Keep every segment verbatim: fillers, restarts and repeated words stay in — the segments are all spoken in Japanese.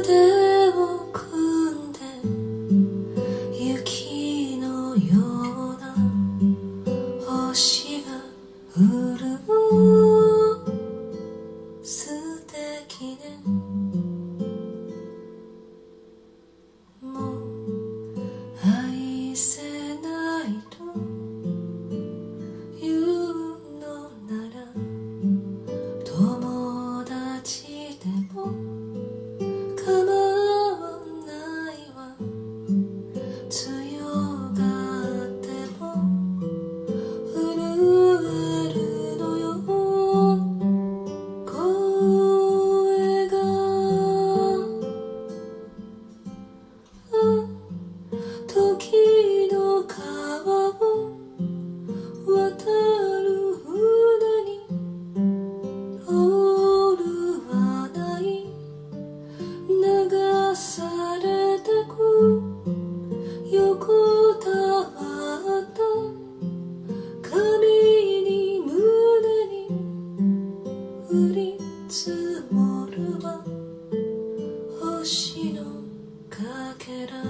腕を組んで雪のような星が降る素敵ね。もう愛せないと言うのなら友達でも構わないわ。強がっても震えるのよ声が。時の川を渡る船にオールはない流されてく横たわった髪に胸に降り積もるは星のかけら。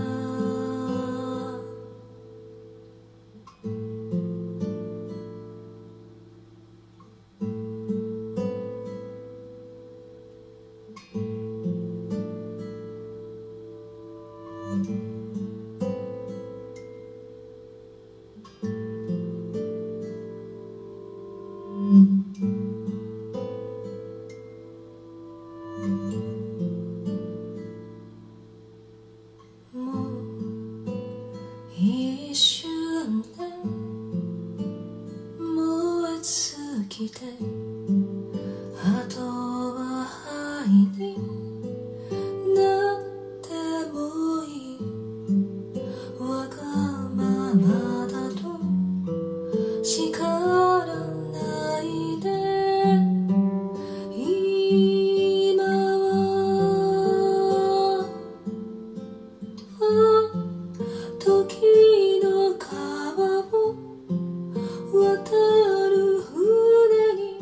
もう一瞬で燃え尽きてあとは灰になってもいい。わがままだと叱らないで今は時の川を渡る船に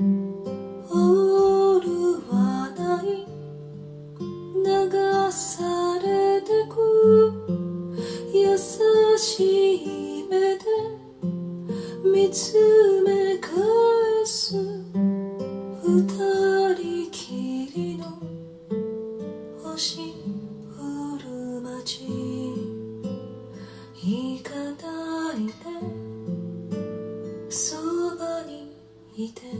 オールはない流されてく優しい目で見つめ返す二人きりの星降る街。行かないでそばにいて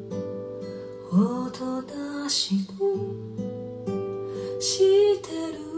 おとなしくしてる